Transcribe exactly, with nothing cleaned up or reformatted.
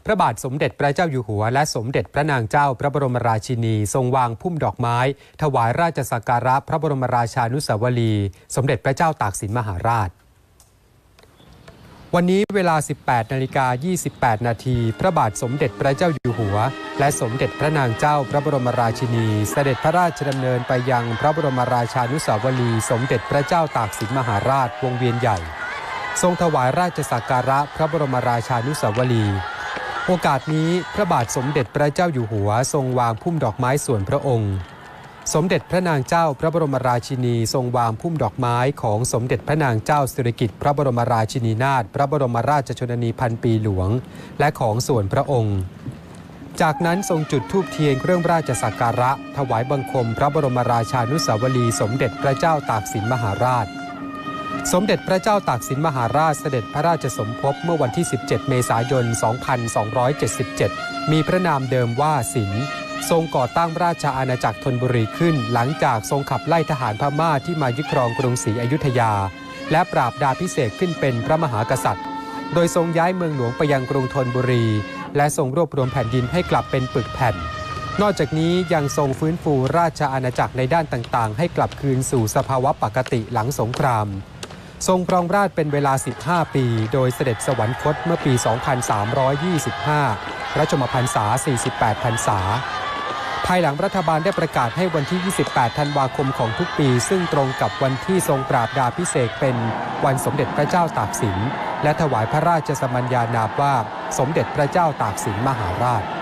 พระบาทสมเด็จพระเจ้าอยู่หัวและสมเด็จพระนางเจ้าพระบรมราชินีทรงวางพุ่มดอกไม้ถวายราชสักการะพระบรมราชานุสาวรีย์สมเด็จพระเจ้าตากสินมหาราชวันนี้เวลา สิบแปดนาฬิกายี่สิบแปดนาทีพระบาทสมเด็จพระเจ้าอยู่หัวและสมเด็จพระนางเจ้าพระบรมราชินีเสด็จพระราชดำเนินไปยังพระบรมราชานุสาวรีย์สมเด็จพระเจ้าตากสินมหาราชวงเวียนใหญ่ทรงถวายราชสักการะพระบรมราชานุสาวรีย์โอกาสนี้พระบาทสมเด็จพระเจ้าอยู่หัวทรงวางพุ่มดอกไม้ส่วนพระองค์สมเด็จพระนางเจ้าพระบรมราชินีทรงวางพุ่มดอกไม้ของสมเด็จพระนางเจ้าสิริกิติ์พระบรมราชินีนาถพระบรมราชชนนีพันปีหลวงและของส่วนพระองค์จากนั้นทรงจุดธูปเทียนเครื่องราชสักการะถวายบังคมพระบรมราชานุสาวรีย์สมเด็จพระเจ้าตากสินมหาราชสมเด็จพระเจ้าตากสินมหาราชเสด็จพระราชสมภพเมื่อวันที่สิบเจ็ดเมษายนสองพันสองร้อยเจ็ดสิบเจ็ดมีพระนามเดิมว่าสินทรงก่อตั้งราชอาณาจักรธนบุรีขึ้นหลังจากทรงขับไล่ทหารพม่าที่มายึดครองกรุงศรีอยุธยาและปราบดาพิเศษขึ้นเป็นพระมหากษัตริย์โดยทรงย้ายเมืองหลวงไปยังกรุงธนบุรีและทรงรวบรวมแผ่นดินให้กลับเป็นปึกแผ่นนอกจากนี้ยังทรงฟื้นฟูราชอาณาจักรในด้านต่างๆให้กลับคืนสู่สภาวะปกติหลังสงครามทรงครองราชย์เป็นเวลาสิบห้าปีโดยเสด็จสวรรคตเมื่อปีสองพันสามร้อยยี่สิบห้าพระชนมพรรษาสี่สิบแปดพรรษาภายหลังรัฐบาลได้ประกาศให้วันที่ยี่สิบแปดธันวาคมของทุกปีซึ่งตรงกับวันที่ทรงปราบดาพิเศษเป็นวันสมเด็จพระเจ้าตากสินและถวายพระราชสมัญญานามว่าสมเด็จพระเจ้าตากสินมหาราช